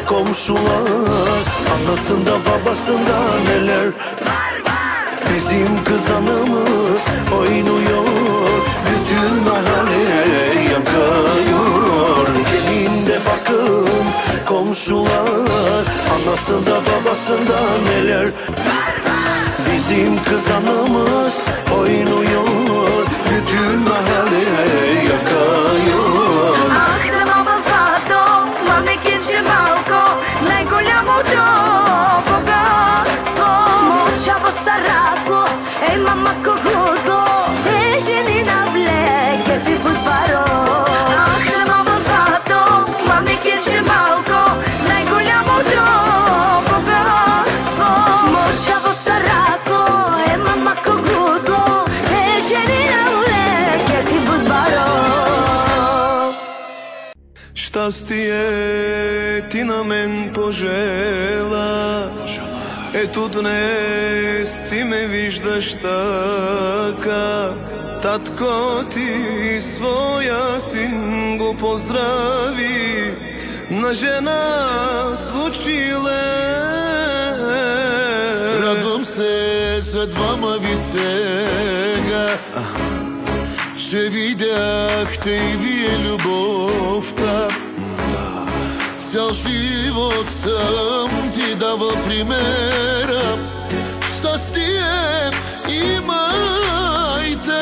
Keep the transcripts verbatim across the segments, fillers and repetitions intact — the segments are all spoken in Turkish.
komşular, anasında babasında neler. Bizim kız anamız oynuyor, bütün mahalle yakıyor. Gelin de bakın komşular, anasında babasında neler. Bizim kız anamız oynuyor, bütün mahalle yakıyor. Ахнемо базато, манекенче малко, най-голямото богатство. Мълчаво старако, ей мама когото, е жени навлеке ви будбаро. Ахнемо базато, манекенче малко, най-голямото богатство. Мълчаво старако, е мама когото, е жени навлеке ви будбаро. Щастие ти на мен пожела, ето днес ти ме виждаш така. Татко ти своя син го поздрави, на жена случиле. Радвам се за двама ви сега, че видяхте и вие любовта. Цял живот съм ти дава примера, щастие имайте.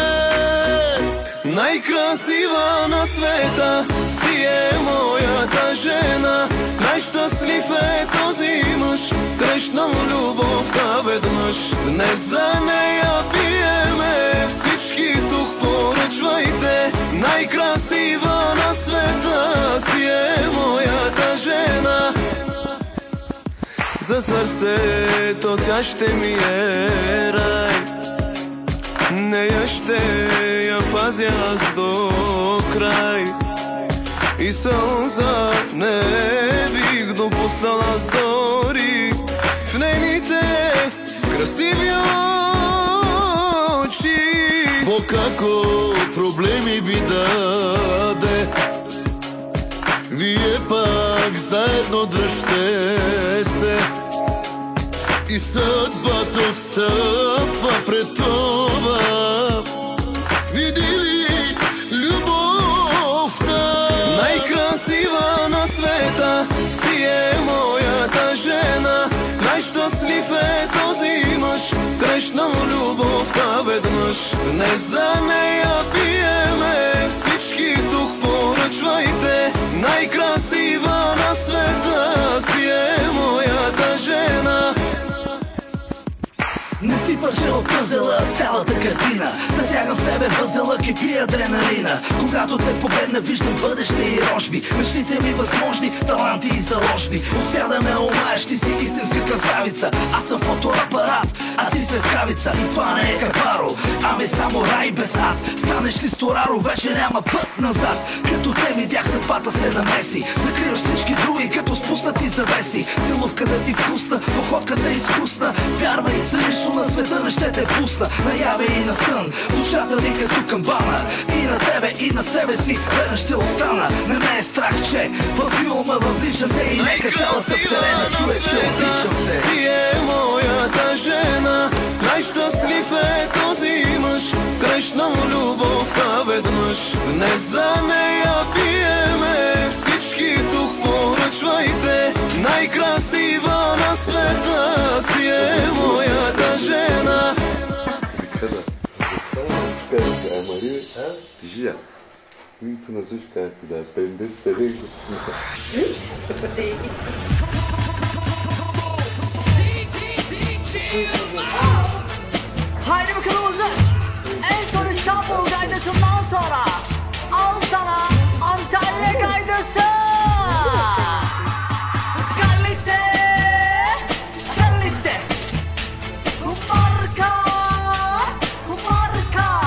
Най-красива на света си е моята жена, най-щастлив е този мъж, срещнал любовта веднъж. Днес за нея пиеме, всички тук поръчвайте. Най-красива на света си е моята жена, за сърцето тя ще ми е рай. Нея ще я пазя аз до край, и сълза не бих допуснал аз дори в нейните красиви очи. Бог ако проблеми ви даде, вие пак заедно дръжте се, и съдбата отстъпва пред това. Види ли любовта? Най-красива на света си е моята жена, най-щастлив е този мъж, срещнал любовта веднъж. Днес за нея пиеме, всички тук поръчвайте. Най-красива на света си е моята жена. Не си пържа от пъзела цялата картина, затягам с тебе възелък и пия адреналина. Когато те погледна, виждам бъдеще и рожби, мечтите ми възможни, таланти и заложни. Успя да ме умаеш, ти си истинска красавица. Аз съм фотоапарат, а ти светкавица. И това не е капаро, ами само рай без ад. Станеш ли стораро, вече няма път назад. Като те видях, съдбата се намеси. Закриваш всички други, като спуснати завеси. Целувката ти вкусна, походката е изкусна. Вярвай, за нищо на света не ще те пусна. Наяве и на сън, душата ми като камбана. И на тебе, и на себе си, верен ще остана. Не ме е страх, че във филма въвличам те. И нека цялата вселена чуе, че обичам те. Си е моята жена, най-щастлив е този мъж, срещнал любовта веднъж. Днес за нея пиеме, всички тук поръчвайте. Най-красива на света си е моята жена. Dizia, muito nas suas cartas, as pendências perigo. Haydi bakalım uzun. En son İstanbul gaydasından sonra al sana Antalya gaydası. Kalite, kalite. Marka, marka.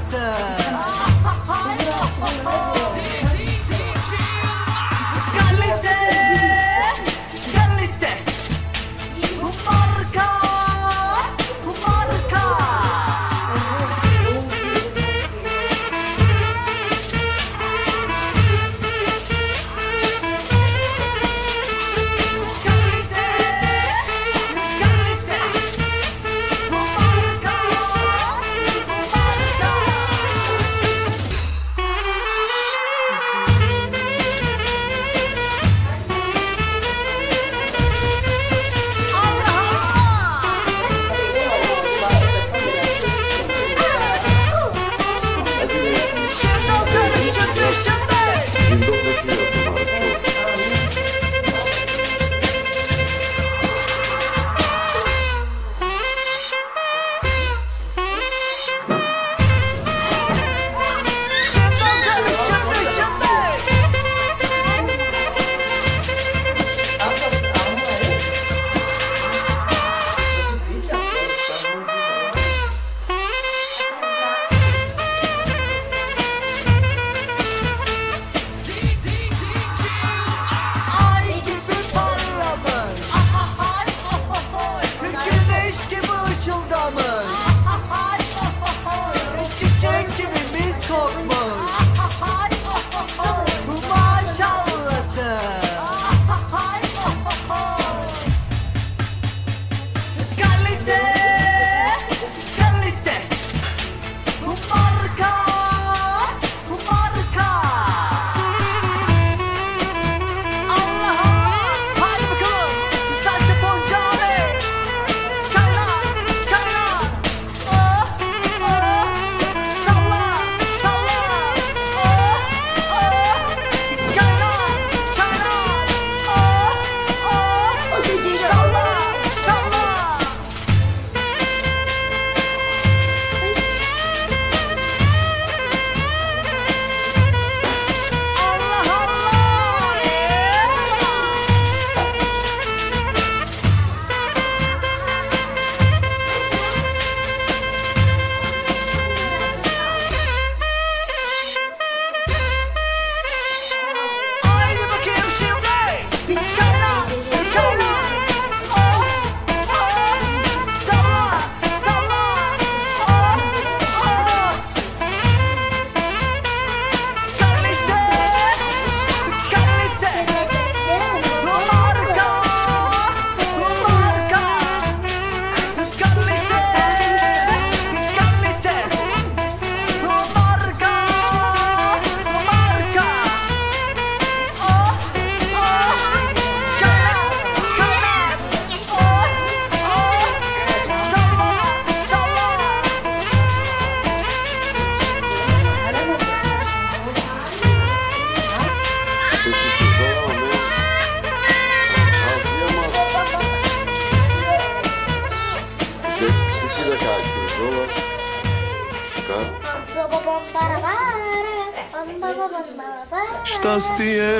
Щастие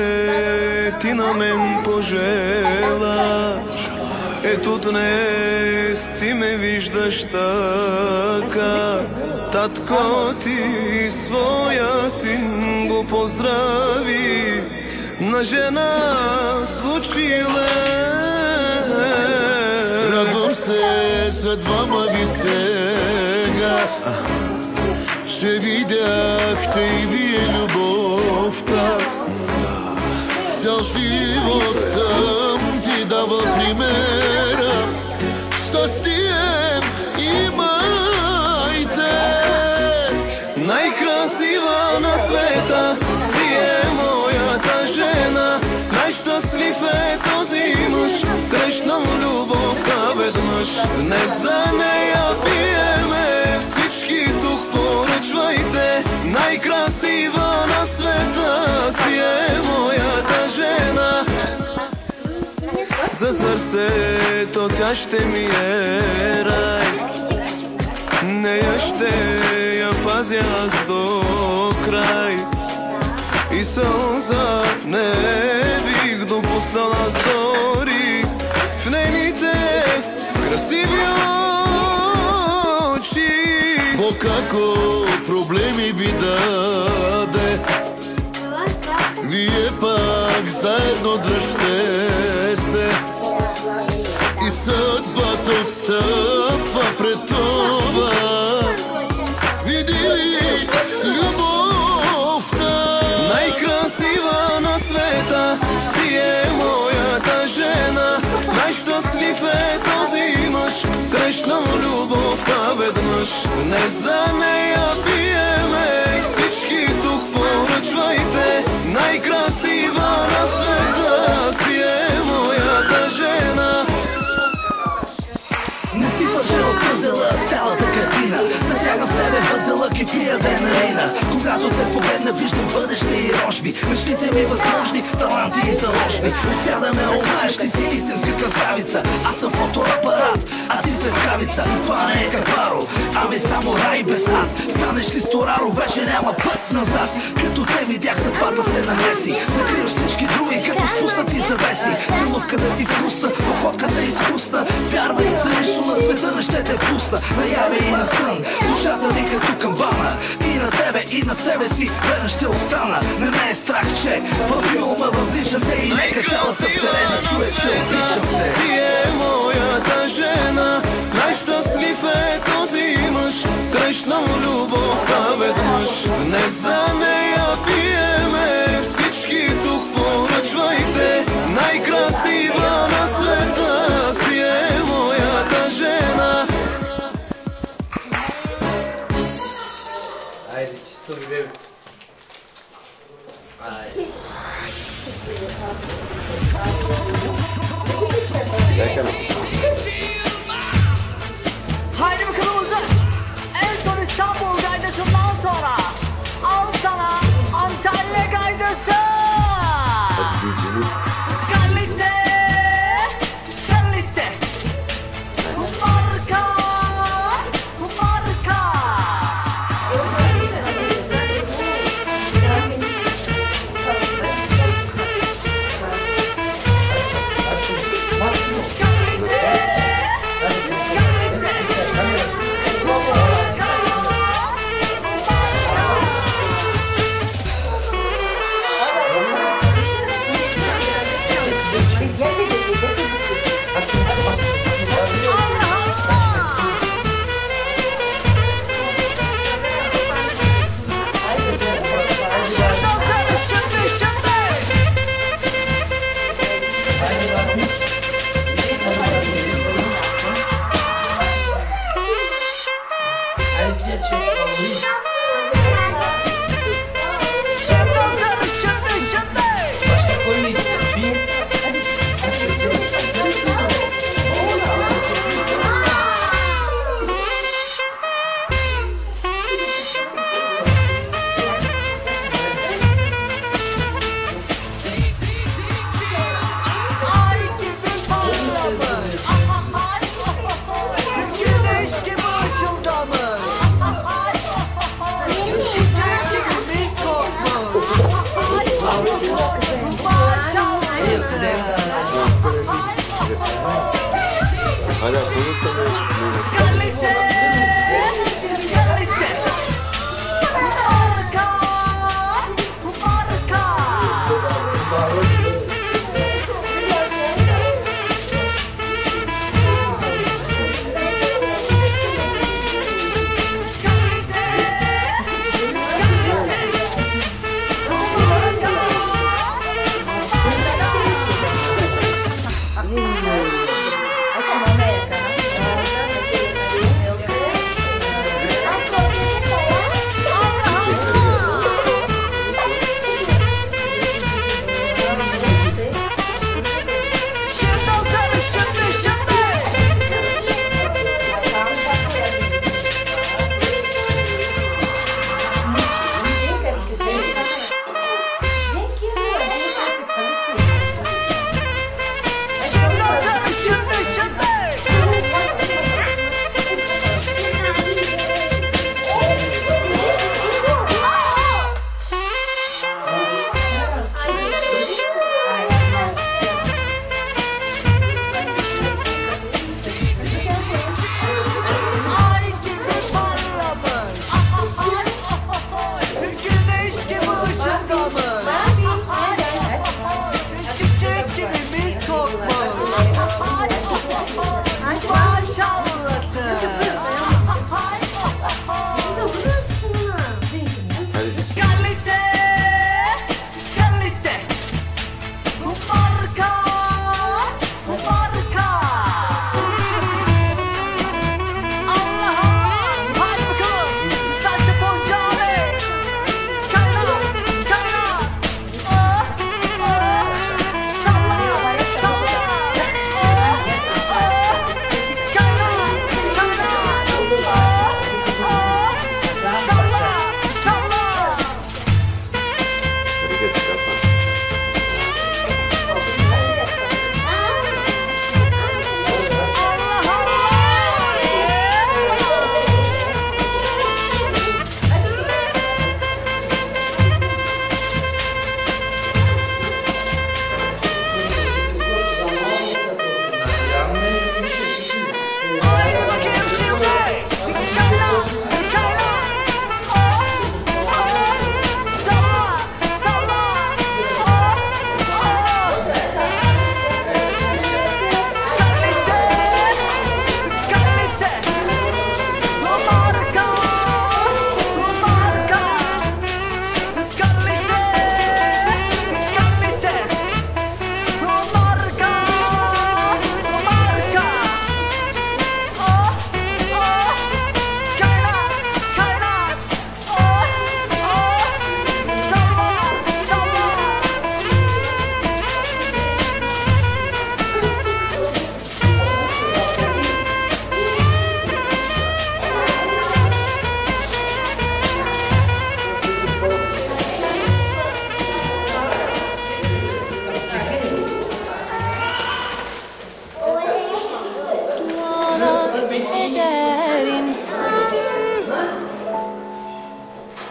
ти на мен пожелаш, ето днес ти ме виждаш така. Татко ти своя син го поздрави, на жена случиле. Радвам се за двама ви сега, че видяхте и вие любовта. Цял живот съм ти давал примера, щастие имайте. Най-красива на света си е моята жена, най-щастлив е този мъж, срещнал любовта веднъж. Днес за нея пиеме, всички тук поръчвайте. Най-красива на света си е моята жена, за сърцето тя ще ми е рай. Нея ще я пазя аз до край, и сълза не бих допуснал аз дори в нейните красиви очи. О, како проблеми ви даде. Вие пак заедно дръжте се и съдбата отстъпва пред това. Види ли любовта? Най-красива на света си е моята жена. Най-щастлив е този мъж, срещнал любовта веднъж. Днес за нея пиеме, всички тук поръчвайте. Най-красива на света си е моята жена. Не си пържел пъзела цялата картина. Затягам с тебе възелък и пия адреналина. Когато те погледна, виждам бъдеще и рожби. Мечтите ми възможни, таланти и заложби. Успя да ме омаеш, ти си истинска красавица. Аз съм фотоапарат, а ти светкавица. Това не е Карпаро, ами само рай без ад. Станеш ли стораро, вече няма път назад. Като те видях, съдбата се намеси. Закриваш всички други, като спуснати завеси. Целувката ти вкусна, походката изкусна. Вярвай, за нищо на света не ще те пусна. Наяве и на сън, душата ми като камбана. И на тебе, и на себе си, верен ще остана. Не ме е страх, че във филма въвличам те. И нека цялата вселена чуе, че обичам те. Си е моята жена. Най-щастлив е този мъж, срещнал любовта веднъж. Днес за нея пиеме, всички тук поръчвайте. Най-красива на света си е моята жена. Айде, чисто ви бебе. Айде. Haydi bakalım uzun. En son İstanbul gaydasından sonra al sana Antalya gaydası. Kalite, kalite. Marka, marka. Güneş gibi ışıldamış.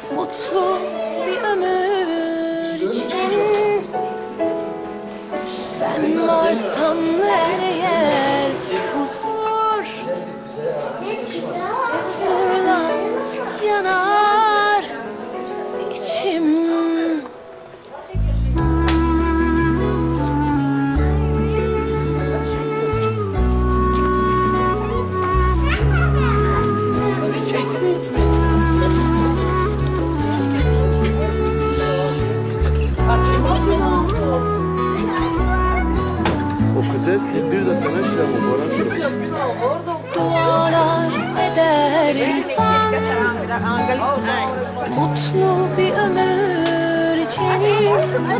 Mutlu bir ömür için sen varsan her yer huzur, huzurla yanar içim. O kız es bir de sana şey ama Dualar eder insan mutlu bir ömür için.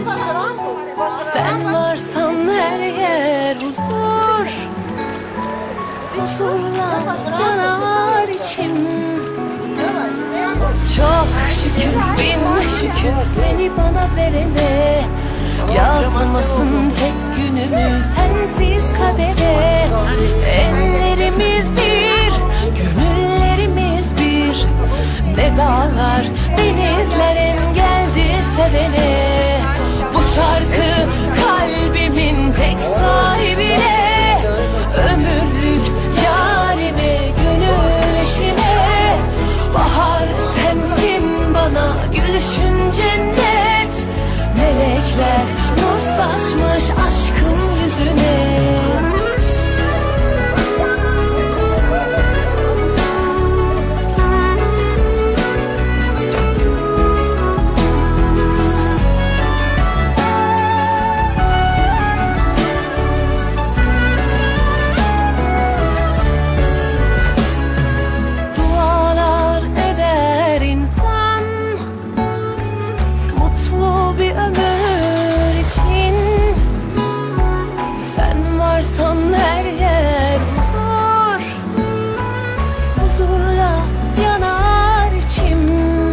Sen varsan her yer huzur, huzurla yanar içim. Çok şükür bin şükür seni bana verene, yazmasın tek günümü sensiz kadere. Ellerimiz bir, gönüllerimiz bir, ne dağlar denizler engeldir sevene. Bu şarkı kalbimin tek sahibine, ömürlük yarime gönül eşime. Bahar sensin bana gülüşün cennet, melekler nur saçmış aşkın yüzüne. Dualar eder insan mutlu bir ömür için. Sen varsan her yer huzur, huzurla yanar içim.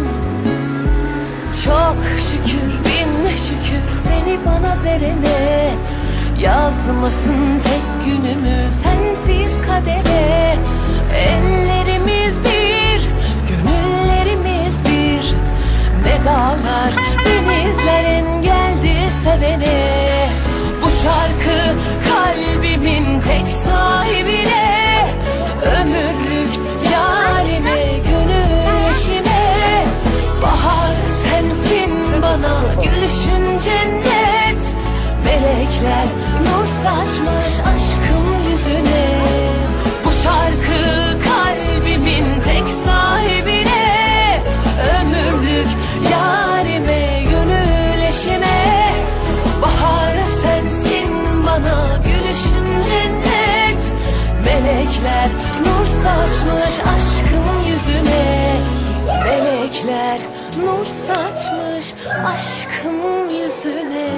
Çok şükür bin şükür seni bana verene, yazmasın tek günümü sensiz kadere. Ellerimiz bir, gönüllerimiz bir, ne dağlar denizler engeldir sevene. Bu şarkı kalbimin tek sahibine, ömürlük yarime gönül eşime. Bahar sensin bana gülüşün cennet, melekler nur saçmış aşkım yüzüne. Bu şarkı kalbimin tek sahibine, ömürlük yarime gönül eşime. Bahar sensin bana gülüşün cennet, melekler nur saçmış aşkım yüzüne. Melekler nur saçmış aşkım yüzüne.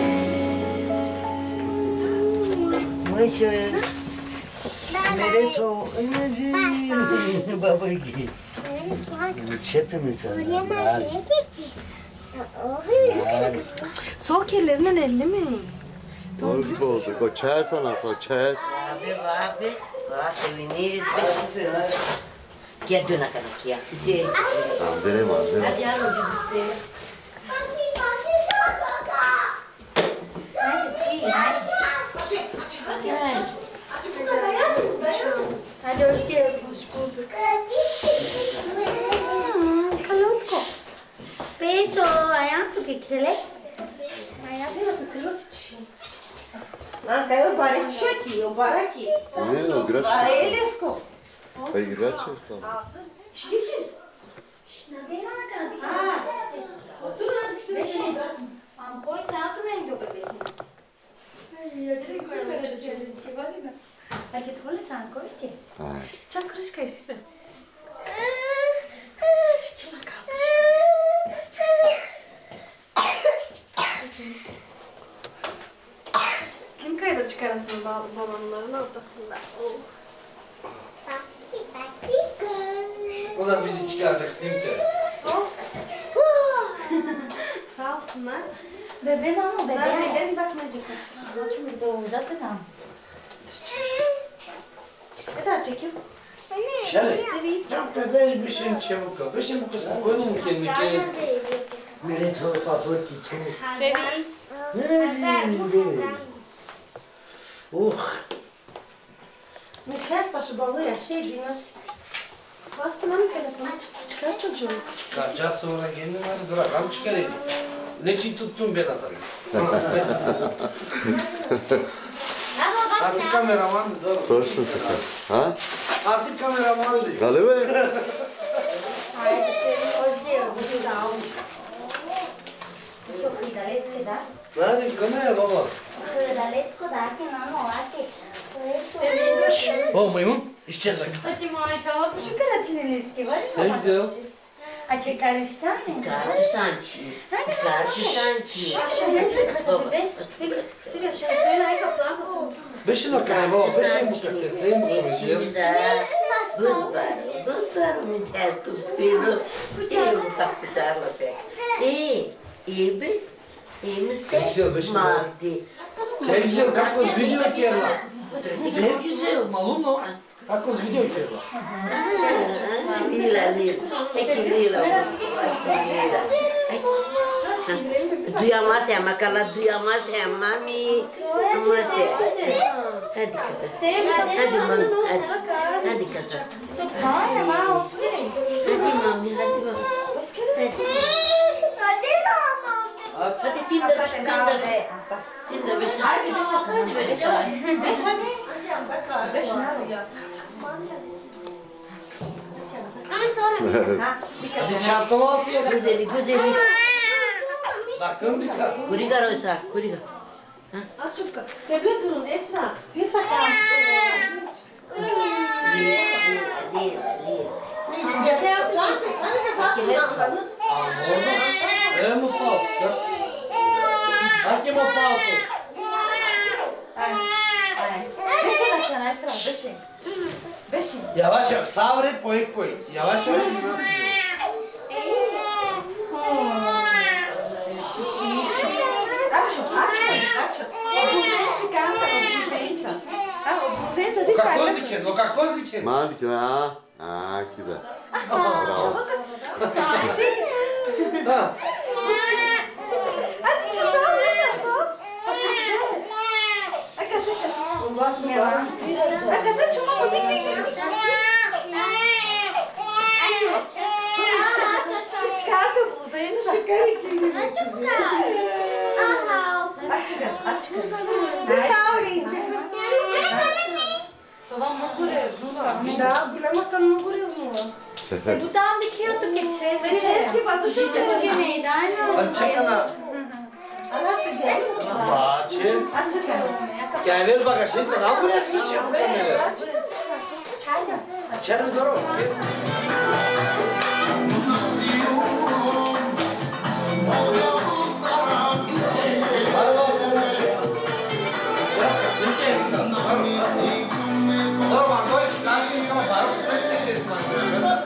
Mısır. मेरे तो जी बाबा की क्षेत्र में Soğuk yerlerinden elli mi? Doğru oldu. O çay sana sor çay. Abi abi abi venire Gel dön akana kia. Tamam deneyim abi. deneyim. Hadi yavrum gitti. Hadi hoş geldin. Hoş bulduk. Kalotko. Peto, ayanto que quer? Ah, caiu para aqui, eu para aqui. Ne o graç? Para eles com. Hayır graç İstanbul. Esqueci. Ah, otur lá que você deixa. Am poi saatu rengi o bebesin. Я тебе говорю, что через Кивалина. A ce tole să ancoșteți? Hayır. Ce-a crășcă ai sipe? Ce la calcă? Slimka'yı da çıkarasın balonların ortasında. Oh. O da bizi çıkaracak Slimke. Olsun. Sağ olsunlar. Bebeğim ama bebeğim. Nerede gelin bakmayacak. Saçımı da uzatın ama. Ne daha çekim? Çele. Çok güzel bir şeyin çabuk kal. Bir şey bu kısmı koydun mu kendini kendini? Mere çok papır ki çok. Sevi. Uh. Ne çes başı balığı ya şey değil mi? Bastın mı telefonu? Çıkar çocuğu. Çıkaracağız sonra kendin hadi bırakalım çıkarayım. Ne için tuttun ben adamı? Artık kameraman da zor. Точно така. А? Artık kameraman değil. Нали бе? Hadi kanaya baba. O maymun içeceğiz bak. Ти можеш ала почукай на чинелиски, бъдеш Sen güzel. А че караш тани? Kardeşançı. Kardeşançı. Silja, še sve najkaplanko su. Beşin dakika baba. Beşin bu kases. Neyin bu kases? Şimdi budvar. Budvar mı ters kuspilu. İyi bu kapıtarla pek. İyi. İyi mi? İyi misin? Güzel beşin. Maddi. Sen güzel kako z video kjela. Sen güzel malum no. Kako z video kjela. Lila lila. Eki lila. Duyamaz ya makala duyamaz ya mami. Duyamaz ya. Hadi kızım. Hadi mami hadi. Hadi kızım. Hadi mami hadi mami. Hadi. Hadi timde timde. Timde beş. Hadi beş. Hadi böyle. Beş hadi. Beş ne yapacak? Hadi çantama al ya. Güzeli güzeli. Bakın bir kas. Kuriga roysa kuriga. Aç çubuk. Tebrik durun Esra. Bir dakika. Şey yapacağız. Sen de bastın ablanız. É uma pausa, Aqui uma pausa. Beşe dakika Esra. Beşe. Beşe. Yavaş yavaş. Sabret poik poik. Yavaş yavaş. O kakos dikez, o kakos dikez. Ма, дики, а? А, кида. Браво. Ha. Hadi çizal ne yapalım? Arkadaşlar. Bas ya. Arkadaşlar çuma mı dik dik. Çıkarsa bu zeyni çıkar ikili. Aç çıkar, aç çıkar. Bir sağırayım. Babam mı kuruyor? Da, bilemekten mi kuruyor mu? Е, до там дикиото ке че Вече е бабуша. ке ме и дай на. Hadi çekana. Anası gel misin? Bahçe. Aç çıkar. Gel ver bagajın sen al buraya su içe bu kamera. İçer mi zor o? Var var. Ya kızım ki Zor var koy şu karşıyı ama var. Kaçta girsin lan?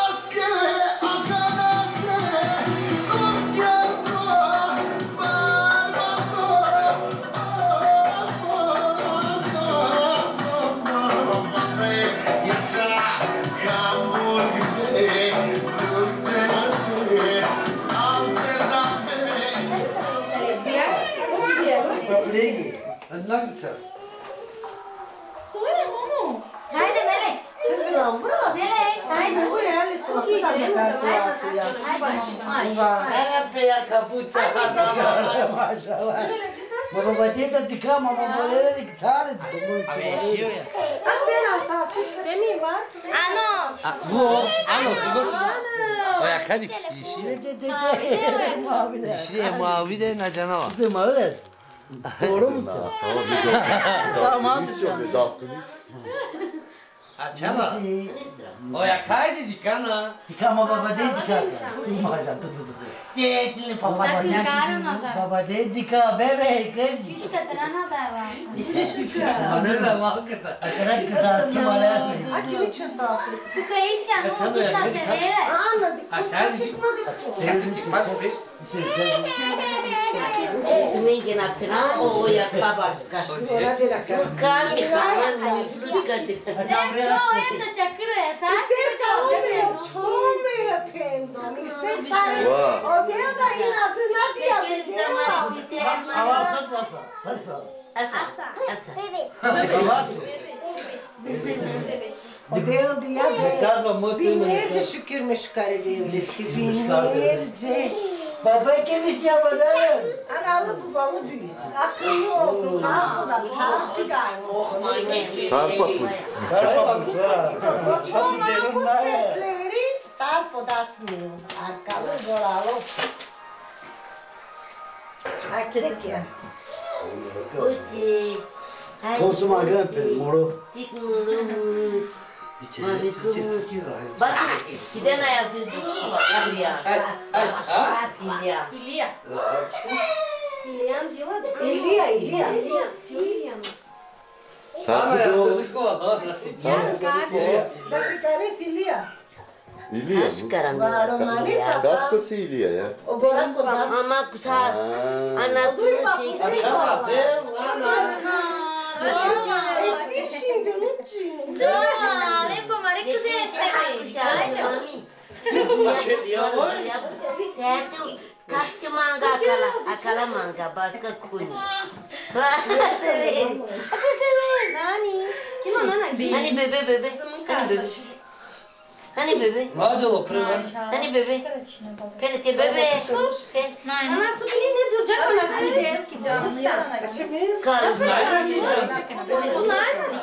Hadi lan gideceğiz. Söyle Momo. Haydi Melek. Siz bir lan vuramaz. Melek, haydi. Buraya liste bak. Bir tane kartı ya. Haydi. Ela pela capucha. Maşallah. Mama batida de cama, mama bolera de guitarra. Kaç tane asaf? Demin var. Bu ano sigorası. Oya hadi yeşil. Mavi de. Yeşil mavi de nacana var. Sen mavi de. Doğru musun? Tamam. Мисио, далтонис. Açana. Oya kaydı dikana. Dikama baba de dika. Maşallah. Dedili papa Так bana. карам назад. Baba de dika bebe kız. Фишката на назад. Bana da vakıta. Akarat kızartı var. Ha kim için safı? Тука е ся, но тут на севера. Anladık. Aç hadi. Çıktık maç beş. Domingo na final ou ia acabar? Sodia. Cali, cali, cali. hem de çakırı. Sen İster kalmıyor, çoğumuyor pendon. İster sarı. O diyor da inadına diyor. Avaz nasıl asa? Sarı sağ. Asa. Avaz mı? O diyor diyor. Kazma mutlu. Binlerce şükürmüş karı devlesi. Binlerce. Baba kimisi yapacaksın? Analı babalı büyüsün. Akıllı olsun. Sağ da sağ bir Sarp atmış. Sarp atmış ha. Çok mahmut sesleri sarp odatmıyor. Arkalı zoralı. Aklık ya. Osi. Konsum agam pe moro. Tik nuru. Mami kumu. Bak giden ayak düzdü mü? İlya. İlya. İlya. İlyan diyorlar da. İlya, İlya. İlya. İlya mı? Sarp'ı da o. Da si canis İlya. İlya mı? Varo mani sasa. Gaspası İlya ya. O bora koda. Ama kusa. Ana Duyma kusa. bu duyma. Ettim şimdi onun için. Doa, lepo mari kızı seni. Kaçtı manga akala, akala manga, başka kuni. Nani? Kim o nana? Hani bebe bebe, hani bebe. Hani bebe, Hadi o prima. hani bebe. Hani te bebe. Anası bile ne duracak ona kızı eski canlı yanına. Açamıyorum. Kalın. Bunlar mı?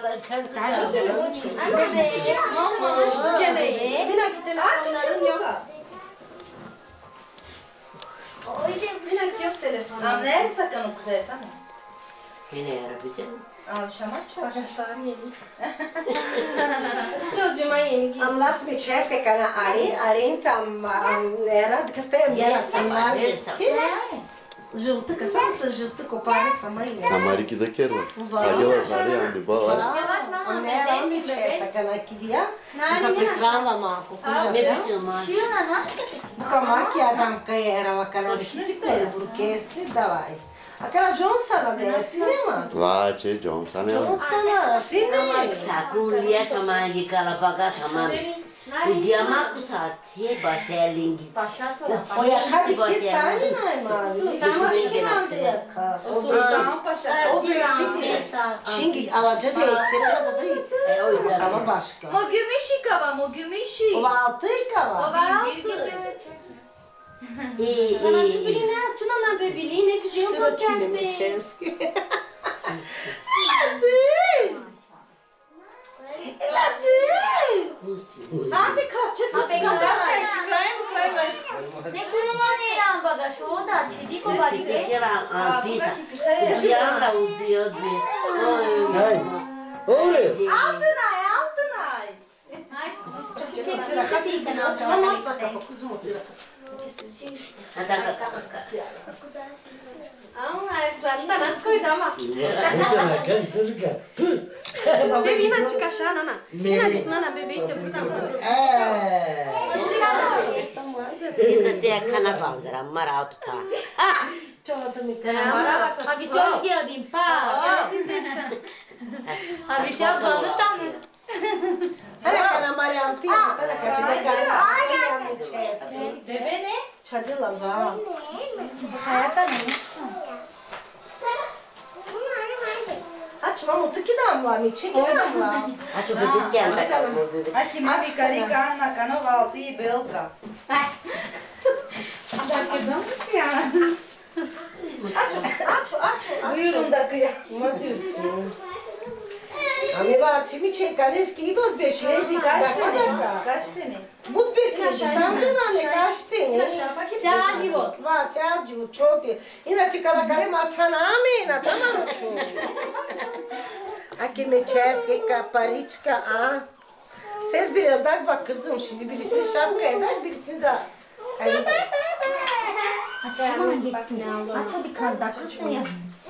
Bebe, mama, şu geleği. Bir nakit telefonların yok. Bir nakit yok telefon. Anne sakın o kızı yesene. Seni yarabacağım. Avşamak çok. Arkadaşlar yeni. Çocuğuma yeni giysi. Amlas mi česke kana ari, ari tam era kastajem jela sama. Žilti, kasam sa žilti kopari sama i Na Mariki da kerlas. Sagela zari andi ba. Yavaş mama. Ne era mi česke kana kidija. Sa prihrava malko. Bebe filmar. Şiyo nana. Kamaki adam kaj era vakana bicicleta burkesti davaj. Aquela Johnsona dela, cinema. Va, ce Johnson ya. Johnsona, cinema. Takun liya tamam yıkalapaga tamam. Kudiyama kusat he batelingi. Başa sonra. O yaka bir kez tane naima. Tamam ki nande yaka. O Sultan Paşa. O bir bir Şimdi alaca değilsin. Nasıl iyi. Ama başka. Mo gümüşü kava, mo gümüşü. O altı kava. O altı. İyi Sana iyi. çıkıyor ne? Açın ana bebeği ne güzel olacak be. Česky. Hadi kaç çık. Abi Kaç kaç ay şikayet mi koyma? Ne kullanıyor İran bagaj? O da çedik o bari be. Kira pisa. Kira udiyor diye. Hey. Oğlum. Altın ay, altın ay. Çiçek sırası sen alacağım. Hadi kaka. Ama ayaklarında nasıl koydu ama. Mesela kan çocuk ya. Sen yine çık aşağı nana. Yine çık nana bebeği de buradan. Eee. Seni de kana bandıran mara tutar. Abi hoş geldin pa. Abi sen balı tam. Hele kana Mariam Tia, hele kaçıda kana. Bebe ne? Çadıla va. Hayata ne? Açma mutlu ki damla mi çekelim damla. Hadi bebek gelmez. Aki mami karika Anna Kanovaldi Belka. Aç, aç, Buyurun da kıya. Ami var çimi çekeriz ki dos bekledik. Kaç Dakika sene? dakika. Kaç sene? Mut bekledik. Samcan anne kaç sene? Çağ život. Va, çağ život çok iyi. İnače kada karem atana amena, zaman uçun. Aki me česke kaparička, a? Ses bir evdak bak kızım, şimdi birisi şapka eder, birisi de... Açma gittin. Aç o dikkat dakikasın ya.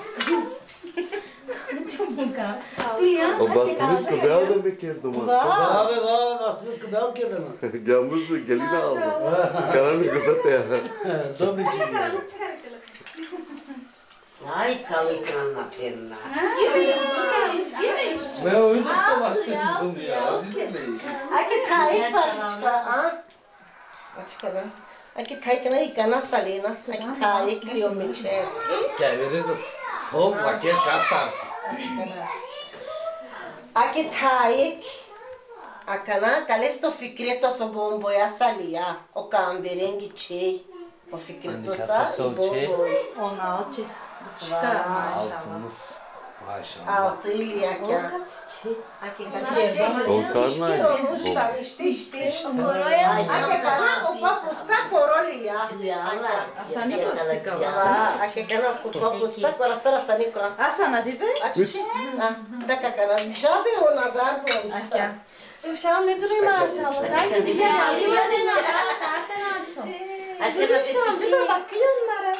O bastınız mı? Ben aldım bir kerdim. Abi abi bastınız ki ben kirdim. Gelmişti gelin aldı. Karanlık kızat ya. Dobri. Ai, calicando na perna. Meu, onde estou bastante ya? Aqui tá aí, Parichka, ah? Açıkana. Aqui tá aí que na Icana Salina. Aqui tá aí que eu me chesque. Quer ver isso? Top, aqui é castas. Aqui tá aí. Akana, kalesto fikreto so bombo ya salia. O kamberengi chei. O fikreto sa bombo. on alçız. Altımız. Maşallah. Altı ili aqui. Aqui cadê? Olsaz mı? Está, işte işte. Aqui kana o papo está corolia. Asani kosika. Va, aqui kana o papo está corastara sani ko. Asana dibe? Açıcı. Ha, da kana. Dışarı o nazar bu. Asya. Uşağım ne duruyor maşallah. Sen de ya. Uşağım bir de bakıyor onlara.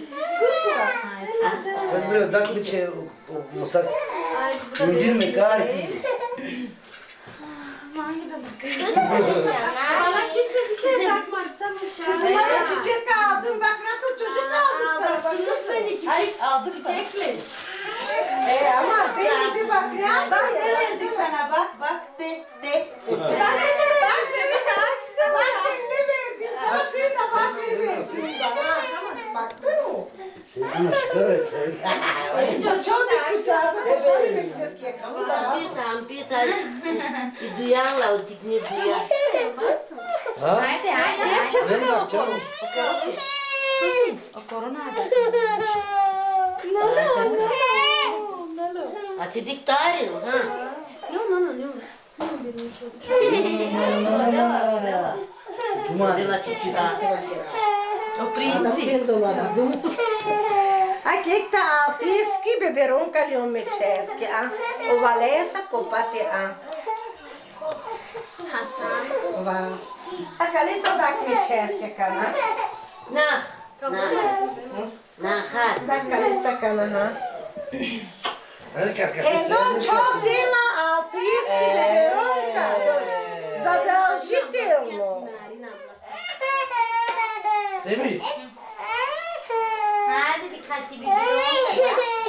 Siz böyle dak bir şey musak. Mümkün mü gari? Bana kimse bir şey takmadı. Sen uşağım. Sana çiçek aldım. Bak nasıl çocuk aldık sana. Bak Kız beni küçük. Aldık çiçekli. Ee, ama sen bizi bak ne yaptın? Bak ne verdik sana bak bak de de. Bak ne bak seni bak. Bak ne verdim sana. Sen de bak ne verdim bana. Baktın mı? Çocuğun da kucağına şöyle bir ses ki yakamda. Pita, pita. Duyan la, o dikni duyan. Haydi haydi. Ne yapacağım? O korona da. Ati diktarin, ha? No, no, no, no. Dela titita. O princi. Aqui tá altiski beberon kalion mecheski a. O valesa compate a. Hasan. Va. A kalista da mecheski kana. Nah, nah. Nah, has. Da kalista kana ha. Herkes Então çok dela altiski beberon ka. Zadaljitilno. Semih. Hadi dikkatli bir dur.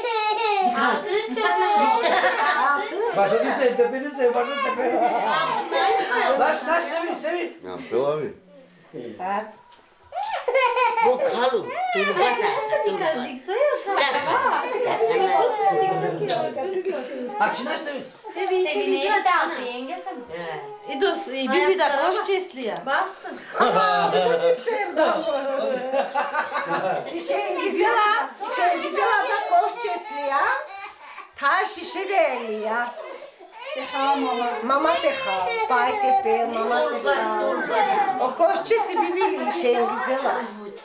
Başa düşse tepeni sev, başa tepeni. Laş, laş Semih, Semih. Ne yaptı abi? Saat. Bu kalu. Turbata, turbata. Açın aç Semih. Sevineye de aldı yenge kadın. İdos bir bir dakika hoş çesliya. Bastım. Şey güzel ha. Şey güzel da koşçesi ya. Ta şişe de ya. Mama teha, pai tepe, mama teha. O koşçesi bibili şey güzel ha.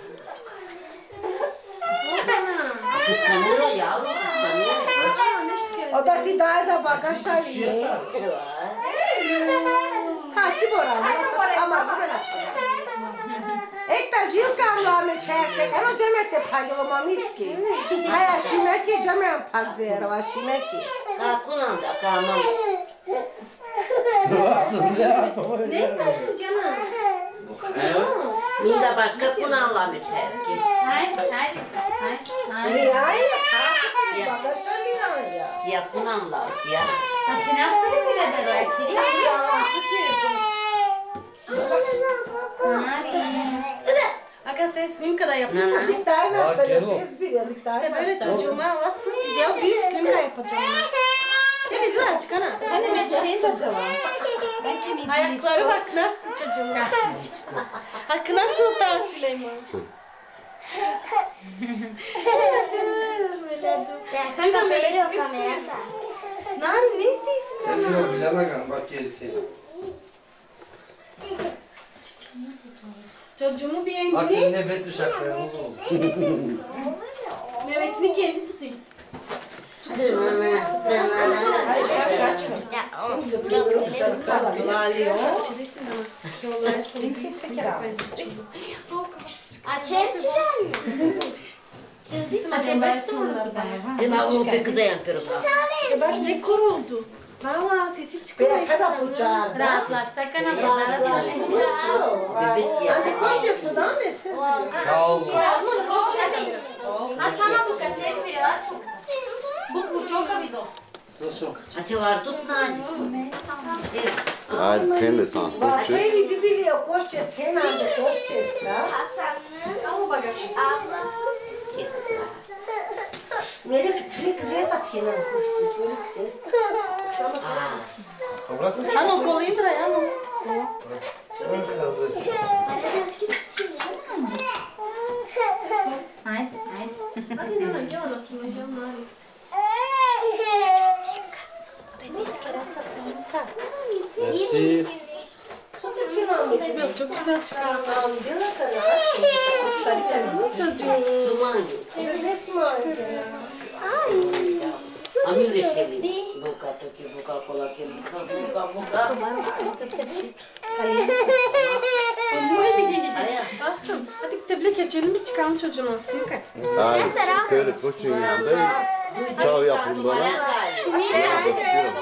Kıskanıyor yavrum, kıskanıyor. O da ti daje da bagaj ali. Ha ti boram, ama žena. Ekta žilka mlame česke, eno džemete pagilo mamiski. Haja šimeki džemem pagzerova, šimeki. Kakunan da kaman. Ne istersin canım? Minda başka kunanla mı çerki? Haydi haydi. Haydi. Nihayet ha, bagaj ali ya. Ya kunanla ya. Açın hastayı bile der o açıyı. Aga ses benim kadar yapıyorsan. Bir tane hastane ses biliyor, bir tane De böyle hastane. çocuğuma alasın güzel büyük slimka yapacağım. Seni dur aç kana. Hadi ben şeyin de var. Ben kimi Ayakları bak nasıl çocuğum. Hakkına Sultan Süleyman. Sen de böyle kamera. Narin ne istiyorsun? Ses bir bilene kan, bak gerisi. Çocuğumu bir Bak yenginiz. yine betüş aklarımız oldu. Memesini kendi tutayım. Dina onu pekdayan pero. Bak ne koruldu. Valla sesi çıkıyor. Bir kada buçar. Rahatlaştı. Kana Hadi koç istudan mı siz biliyorsunuz? Sağ ol. Alman koç çayda biraz. Açana bu kaseti biri aç. Bu kurcoka video. Sosu. Hadi var tut nadi. Ajde, krenuli sam Pa kuće. tebi bi bili okošće stena, da košće sta. Alo bagaşı. Böyle bir trik zesta tena košće, böyle bir zesta. Ano kol indra ya ano. Hazır. Haydi, haydi. Hadi nana gel anasını gel nari. Bebeski rasa snimka. Merci. Çok yakınam. Sibel çok güzel çıkardın. Dila kana. Çocuğum. Ne smartı. Ami решили. Бука токи, бука колаки, бука, бука, буka. Buraya bir gel. Bastım. Hadi tebrik edelim mi çıkalım çocuğun aslında. Ajde, krene kućin yanında. Čao yapın bana. Sonra da spiram.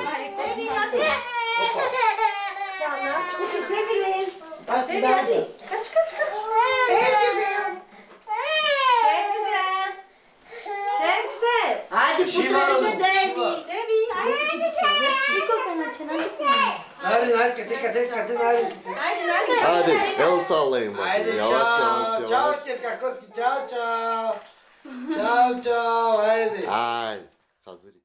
Sana çok sevilir. Sev hadi. Kaç kaç kaç. Sev güzel. Sev güzel. Sev güzel. Hadi putreni de değdi. Sevi. Hadi. Hadi hadi dikkat et kadın hadi. Haydi hadi. Hadi, el sallayın Haydi bakayım. Yavaş ciao. yavaş Ciao yavaş. Kirkakoski. Ciao ciao. Ciao ciao. Haydi. Ay, hazır.